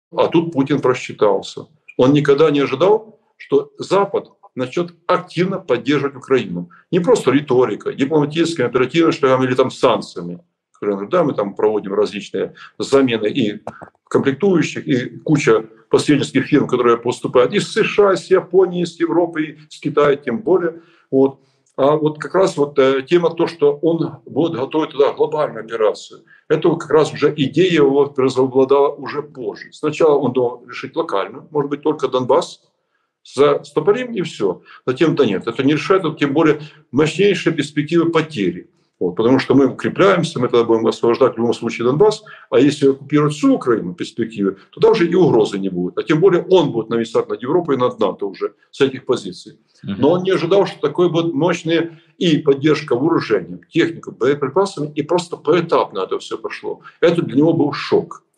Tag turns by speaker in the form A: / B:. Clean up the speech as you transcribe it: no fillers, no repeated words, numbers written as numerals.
A: А тут Путин просчитался. Он никогда не ожидал, что Запад начнет активно поддерживать Украину. Не просто риторикой, дипломатическими, оперативными шагами или там санкциями. Да, мы там проводим различные замены и комплектующих, и куча посреднических фирм, которые поступают из США, из Японии, из Европы, и с Китая тем более. Вот. А вот как раз тема то, что он будет готовить туда глобальную операцию, это как раз уже идея его преобладала уже позже. Сначала он думал решить локально, может быть, только Донбасс, застопорим и все. Затем-то нет. Это не решает, тем более мощнейшие перспективы потери. Вот, потому что мы укрепляемся, мы тогда будем освобождать в любом случае Донбасс, а если оккупировать всю Украину в перспективе, тогда уже и угрозы не будет. А тем более он будет нависать над Европой и над НАТО уже с этих позиций. Но он не ожидал, что такое будет мощная и поддержка вооружением, техникой, боеприпасами, и просто поэтапно это все пошло. Это для него был шок.